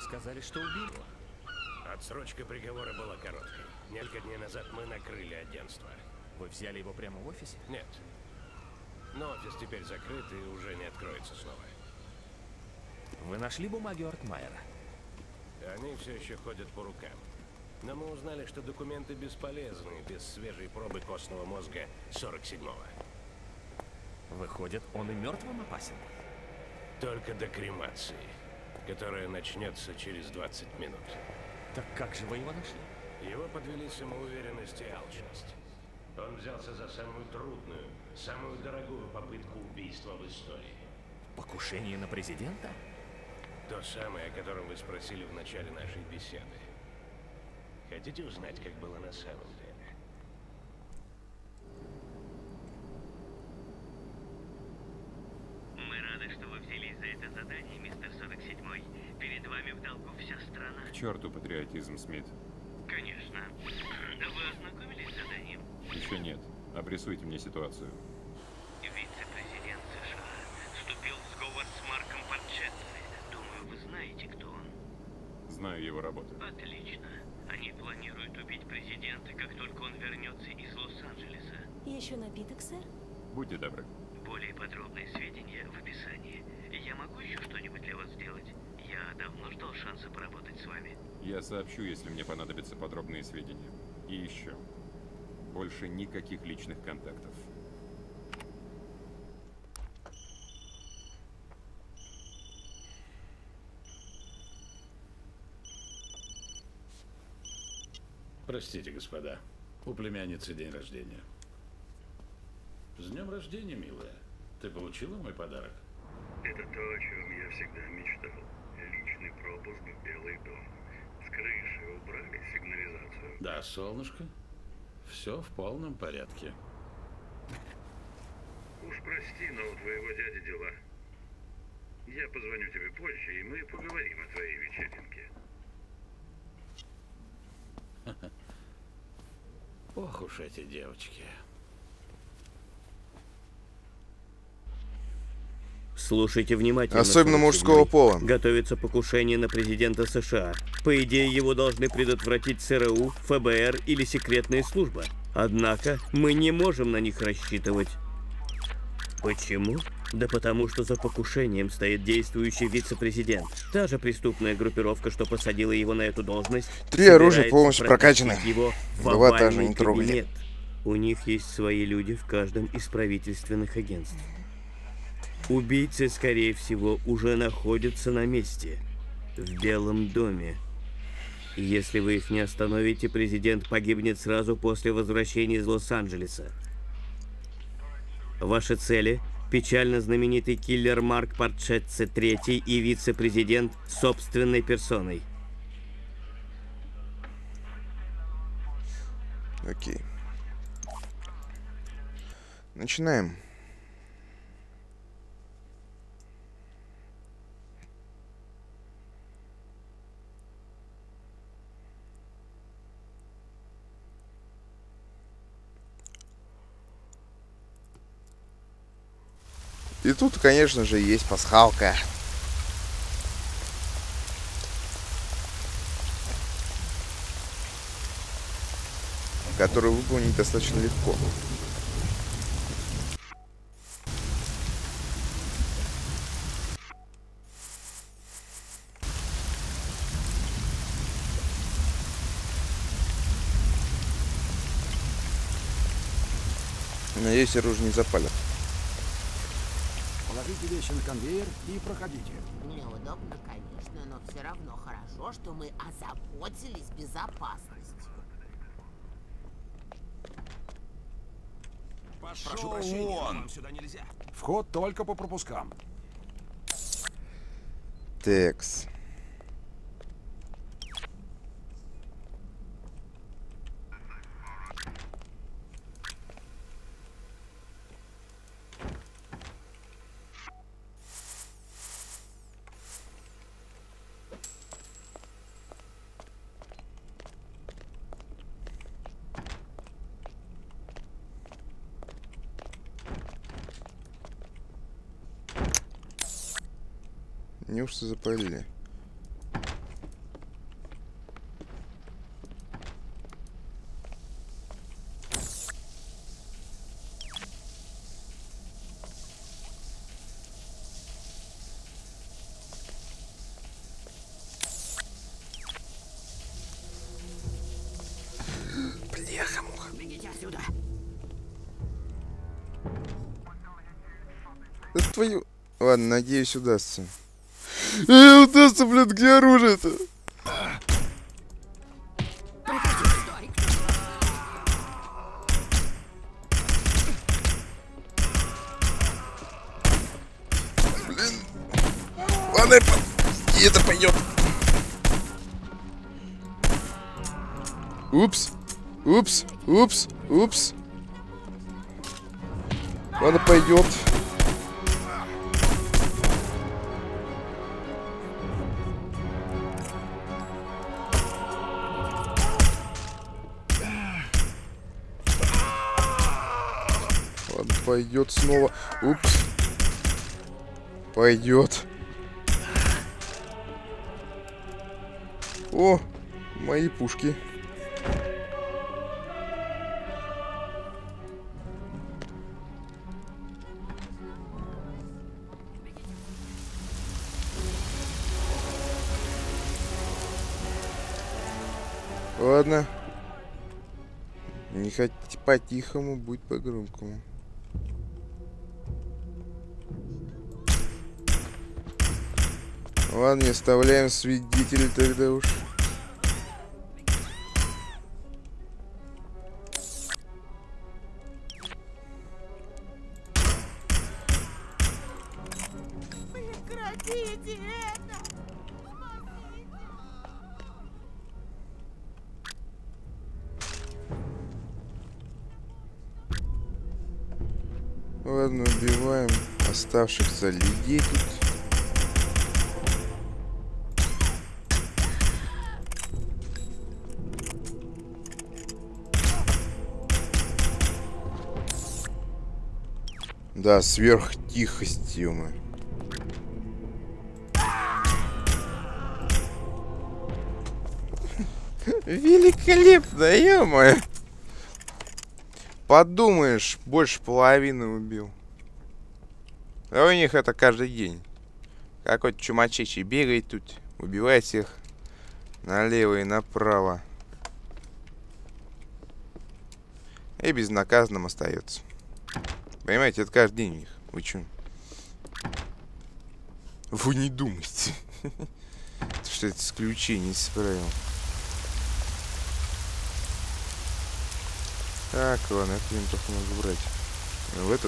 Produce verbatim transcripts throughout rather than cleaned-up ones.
сказали, что убили его. Отсрочка приговора была короткой. Несколько дней назад мы накрыли агентство. Вы взяли его прямо в офисе? Нет. Но офис теперь закрыт и уже не откроется снова. Вы нашли бумаги Ортмайера? Они все еще ходят по рукам. Но мы узнали, что документы бесполезны без свежей пробы костного мозга сорок седьмого. Выходит, он и мертвым опасен? Только до кремации, которая начнется через двадцать минут. Так как же вы его нашли? Его подвели самоуверенность и алчность. Он взялся за самую трудную, самую дорогую попытку убийства в истории. Покушение на президента? То самое, о котором вы спросили в начале нашей беседы. Хотите узнать, как было на самом деле? Мы рады, что вы взялись за это задание, мистер сорок седьмой. Перед вами в долгу вся страна. К черту патриотизм, Смит. Конечно. Вы ознакомились с заданием? Еще нет. Обрисуйте мне ситуацию. Вице-президент США вступил в сговор с Марком Парчетце. Думаю, вы знаете, кто он. Знаю его работу. Отлично. Они планируют убить президента, как только он вернется из Лос-Анджелеса. Еще напиток, сэр? Будьте добры. Более подробные сведения в описании. Я могу еще что-нибудь для вас сделать? Я давно ждал шанса поработать с вами. Я сообщу, если мне понадобятся подробные сведения. И еще. Больше никаких личных контактов. Простите, господа. У племянницы день рождения. С днем рождения, милая. Ты получила мой подарок? Это то, о чем я всегда мечтал. Личный пропуск в Белый дом. С крыши убрали сигнализацию. Да, солнышко. Все в полном порядке. Уж прости, но у твоего дяди дела. Я позвоню тебе позже, и мы поговорим о твоей вечеринке. Ох уж эти девочки. Слушайте внимательно. Особенно мужского пола. Готовится покушение на президента США. По идее, его должны предотвратить ЦРУ, ФБР или секретная служба. Однако, мы не можем на них рассчитывать. Почему? Да потому что за покушением стоит действующий вице-президент. Та же преступная группировка, что посадила его на эту должность. Три оружия полностью прокачаны. Два даже не трогали. У них есть свои люди в каждом из правительственных агентств. Убийцы, скорее всего, уже находятся на месте. В Белом доме. Если вы их не остановите, президент погибнет сразу после возвращения из Лос-Анджелеса. Ваши цели – печально знаменитый киллер Марк Парчетце третий и вице-президент собственной персоной. Окей. Начинаем. И тут, конечно же, есть пасхалка. Которую выполнить достаточно легко. Надеюсь, оружие не запалят. Положите вещи на конвейер и проходите. Неудобно, конечно, но все равно хорошо, что мы озаботились безопасностью. Пошел Прошу прощения, вон! Вам сюда нельзя. Вход только по пропускам. Текс. Неужто запалили? твою... Ладно, надеюсь, удастся. Э, удастся, блядь, где оружие-то? Блин. Ладно, и это пойдет. Упс. Упс. Упс. Упс. Ладно, пойдет. Ладно, пойдет снова. Упс. Пойдет. О, мои пушки. Ладно. Не хотите по-тихому, будь по-громкому. Ладно, не оставляем свидетелей тогда уж. Прекратите это! Ладно, убиваем оставшихся людей тут. Да, сверхтихость, ё-моё. Великолепно, ё-моё. Подумаешь, больше половины убил. А у них это каждый день. Какой-то чумачечий бегает тут, убивает всех налево и направо. И безнаказанным остается. Понимаете, это каждый день у них. Вы чё? Вы не думайте, что это исключение из правил. Так, ладно, это им только надо брать. В эту.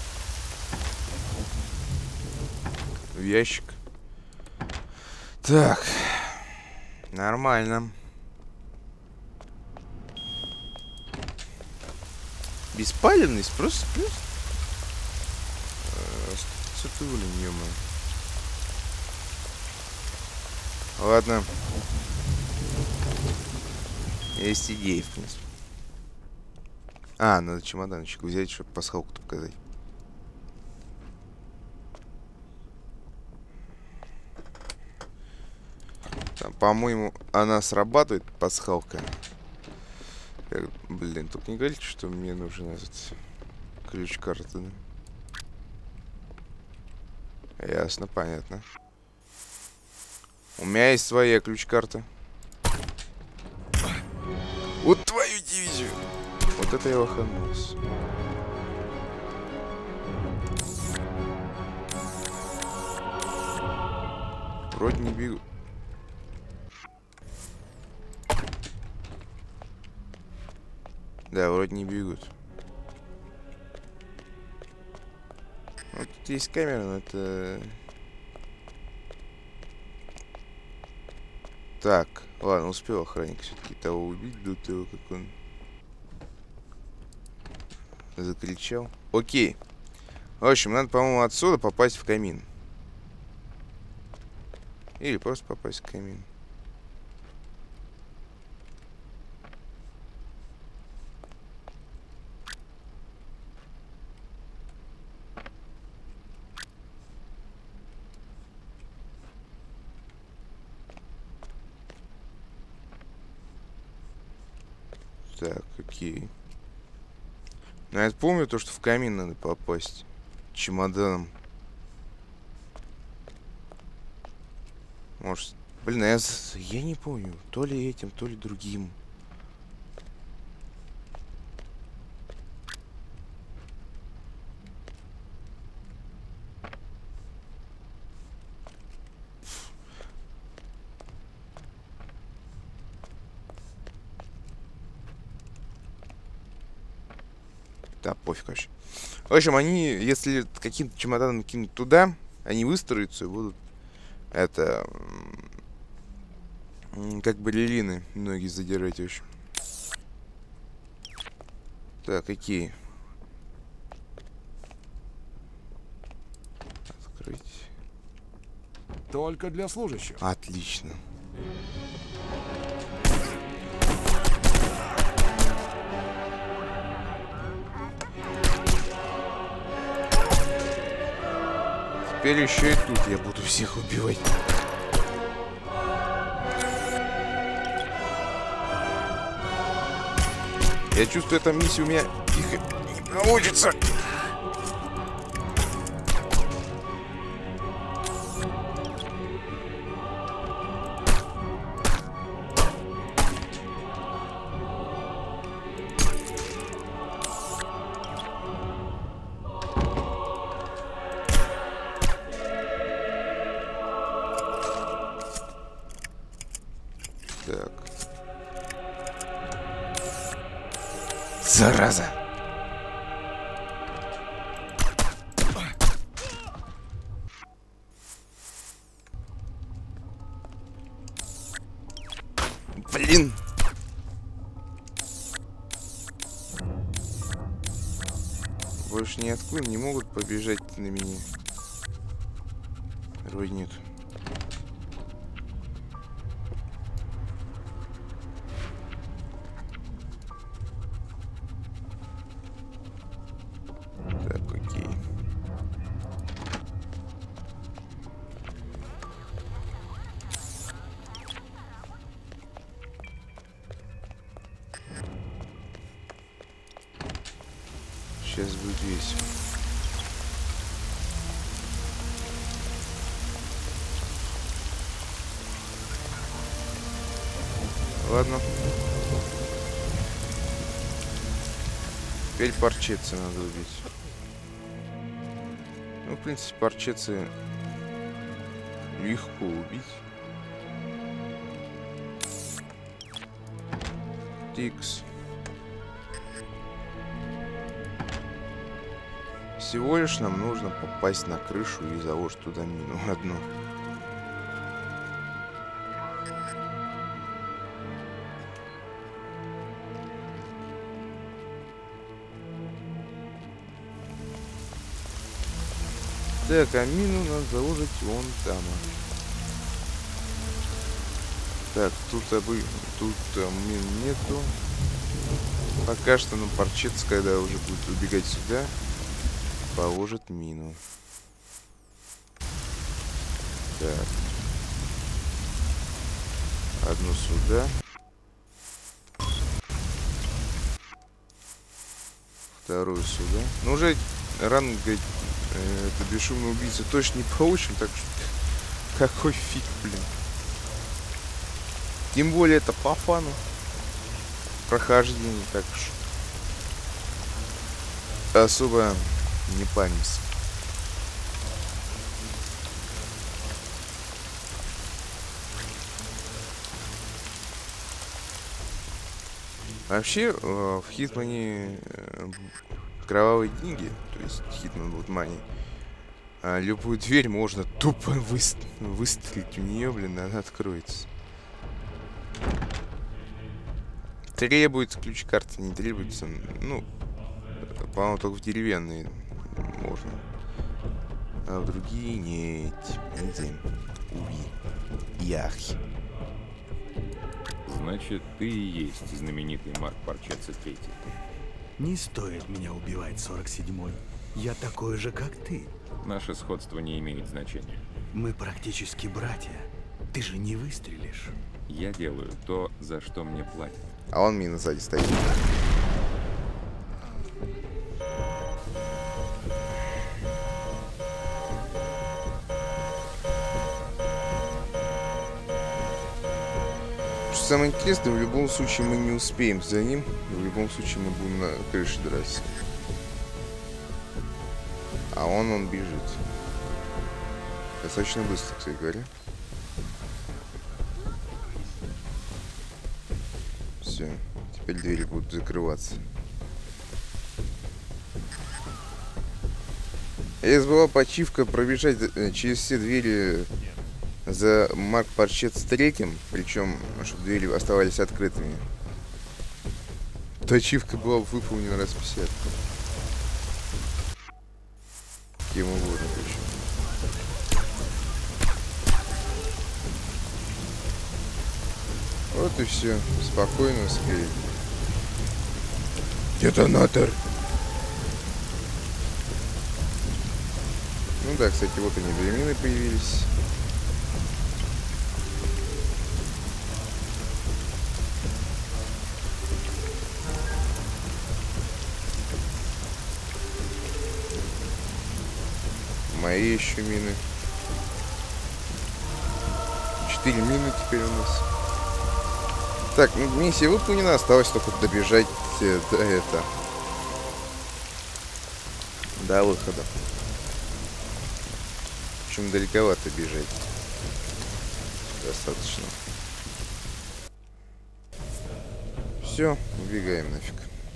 В ящик. Так. Нормально. Беспалевность просто плюс. Что-то улин, ё-моё. Ладно. Есть идеи, в принципе. А, надо чемоданчик взять, чтобы пасхалку-то показать. Там, по-моему, она срабатывает, пасхалка. Как, блин, только не говорите, что мне нужен этот ключ карты. Да? Ясно, понятно. У меня есть своя ключ-карта. Вот твою дивизию. Вот это я лоханулся. Вроде не бегу. Да, вроде не бегут. Вот тут есть камера, но это... Так, ладно, успел охранник все-таки того убить до того, как он закричал. Окей. В общем, надо, по-моему, отсюда попасть в камин. Или просто попасть в камин. Так, окей. Ну, я помню то, что в камин надо попасть. Чемоданом. Может... Блин, я, я не помню. То ли этим, то ли другим. Да, пофиг вообще. В общем, они, если каким-то чемоданом кинуть туда, они выстроятся и будут это как балерины ноги задирать, в общем. Так, какие? Открыть. Только для служащих. Отлично. Теперь еще и тут я буду всех убивать. Я чувствую, эта миссия у меня тихо не получится. Так. Зараза. Блин. Больше ниоткуда не могут побежать на меня. Вроде нет. Так, окей. Сейчас будет весело. Ладно. Теперь парчецы надо убить. Ну, в принципе, парчецы легко убить. Тикс. Всего лишь нам нужно попасть на крышу и заложить туда мину одну. Так, а мину надо заложить вон там. Так, тут обы... тут а, мин нету. Пока что нам парчец, когда уже будет убегать сюда, положит мину. Так. Одну сюда. Вторую сюда. Ну уже рано говорить, э, это бесшумный убийца точно не получим, так что какой фиг, блин. Тем более это по фану прохождение, так что особо не паримся. Вообще, в Хитмане кровавые книги, то есть Hitman Blood Money, любую дверь можно тупо выст выстрелить в нее, блин, она откроется. Требуется ключ-карта, не требуется. Ну, по-моему, только в деревянные можно. А в другие нет. Нельзя. Уи. Яхи. Значит, ты и есть знаменитый Марк Парчеца Третий. Не стоит меня убивать, сорок седьмой. Я такой же, как ты. Наше сходство не имеет значения. Мы практически братья. Ты же не выстрелишь. Я делаю то, за что мне платят. А он мина сзади стоит. Что самое интересное, в любом случае мы не успеем за ним. В любом случае мы будем на крыше драться. А он, он бежит. Достаточно быстро, кстати говоря. Все, теперь двери будут закрываться. Если была почивка пробежать э, через все двери за Марк Парчет с третьим, причем, чтобы двери оставались открытыми, то ачивка была выполнена раз пятьдесят. Кем угодно причем. Вот и все. Спокойно успели. Детонатор. Ну да, кстати, вот они, две мины появились. Мои еще мины. Четыре мины теперь у нас. Так, ну, миссия выполнена, осталось только добежать э, до это. До выхода. Причем далековато бежать. Достаточно. Все, убегаем нафиг.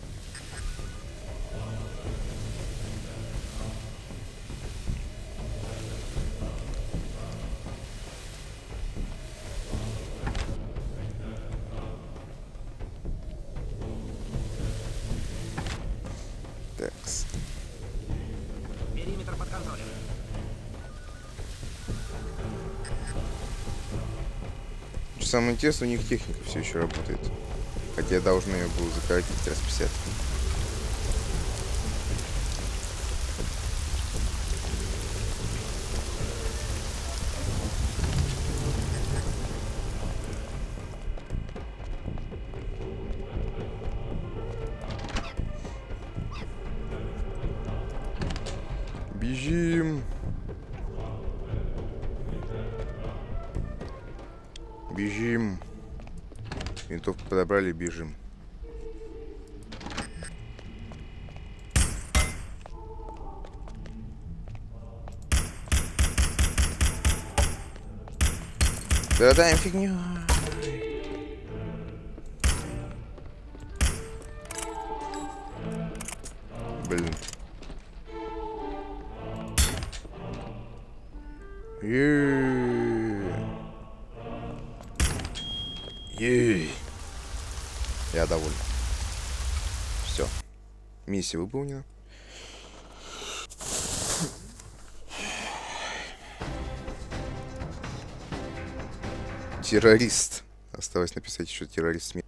Такс. Периметр под контролем. Что самое интересное, у них техника все еще работает. Хотя я должен ее был закоротить раз пятьдесят. Бежим. Бежим. Винтовку подобрали, бежим. Страдаем фигню. Блин. Ей. Ей. Я доволен. Все. Миссия выполнена. Террорист. Осталось написать еще террорист.